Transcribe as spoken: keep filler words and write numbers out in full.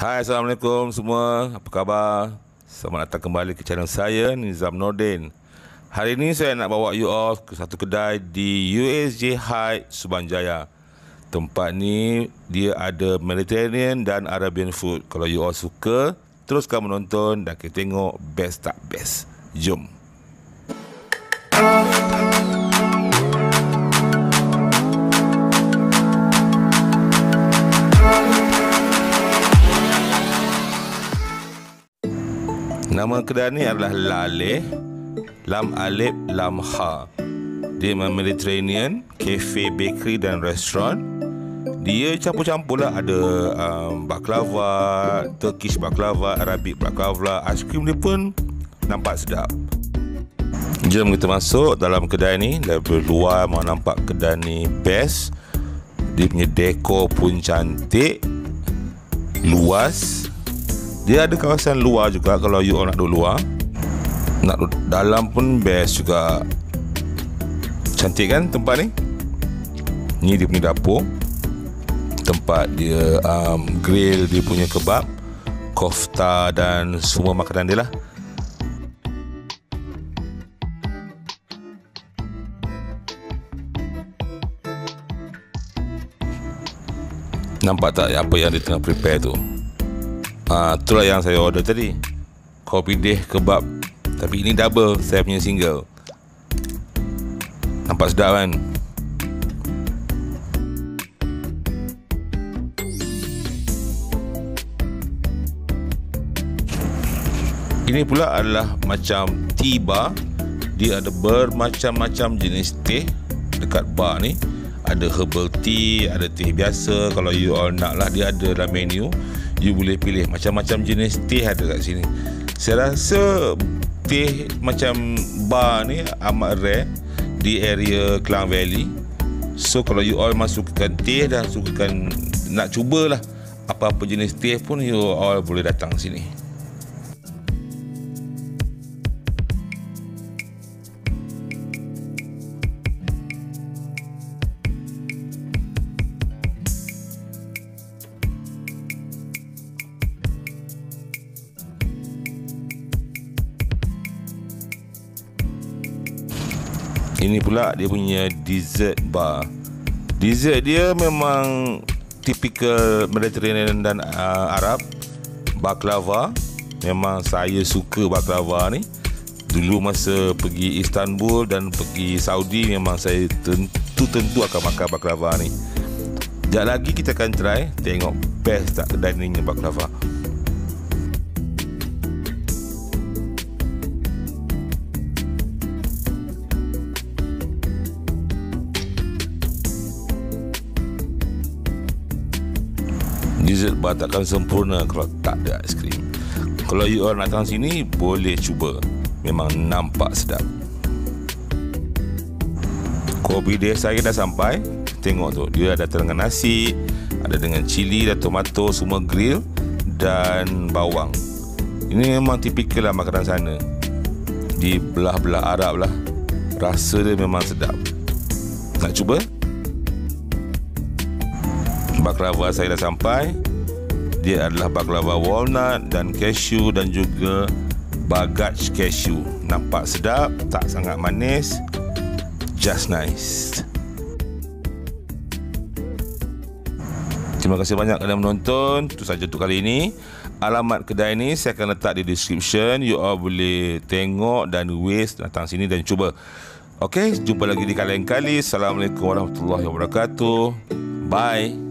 Hai, Assalamualaikum semua. Apa khabar? Selamat datang kembali ke channel saya, Nizam Nordin. Hari ini saya nak bawa you all ke satu kedai di U S J Heights, Subanjaya. Tempat ni dia ada Mediterranean dan Arabian food. Kalau you all suka, teruskan menonton dan kita tengok best tak best. Jom. Nama kedai ni adalah Laleh, Lam Alif Lam Ha. Dia memang Mediterranean, cafe, bakery dan restoran. Dia campur-campur lah. Ada um, baklava, Turkish baklava, Arabic baklava. Aiskrim dia pun nampak sedap. Jom kita masuk dalam kedai ni. Dari luar mau nampak kedai ni best. Dia punya dekor pun cantik, luas. Dia ada kawasan luar juga kalau you all nak duduk luar. Nak duduk dalam pun best juga. Cantik kan tempat ni? Ni dia punya dapur. Tempat dia um, grill dia punya kebab, kofta dan semua makanan dia lah. Nampak tak apa yang dia tengah prepare tu? Ah, itulah yang saya order tadi. Kopi deh kebab. Tapi ini double, saya punya single. Nampak sedap kan? Ini pula adalah macam tea bar. Dia ada bermacam-macam jenis teh dekat bar ni. Ada herbal tea, ada teh biasa. Kalau you all nak lah, dia ada dalam menu. You boleh pilih macam-macam jenis teh ada kat sini. Saya rasa teh macam bar ni amat rare di area Klang Valley. So kalau you all masukkan teh dan sukakan nak cubalah apa-apa jenis teh pun, you all boleh datang sini. Ini pula dia punya dessert bar. Dessert dia memang typical Mediterranean dan uh, Arab. Baklava. Memang saya suka baklava ni. Dulu masa pergi Istanbul dan pergi Saudi, memang saya tentu-tentu akan makan baklava ni. Sekejap lagi kita akan try, tengok best tak kedai ni baklava. Dessert bar takkan sempurna kalau tak ada aiskrim. Kalau you all nak datang sini, boleh cuba. Memang nampak sedap. Kopi dia saya dah sampai. Tengok tu, dia ada dengan nasi, ada dengan cili dan tomato, semua grill dan bawang. Ini memang tipikal lah makanan sana. Di belah-belah Arab lah. Rasa dia memang sedap. Nak cuba? Baklava saya dah sampai. Dia adalah baklava walnut dan cashew dan juga bagaj cashew. Nampak sedap, tak sangat manis. Just nice. Terima kasih banyak kerana menonton. Itu saja untuk kali ini. Alamat kedai ni saya akan letak di description. You all boleh tengok dan waste datang sini dan cuba. Okey, jumpa lagi di kali lain kali. Assalamualaikum warahmatullahi wabarakatuh. Bye.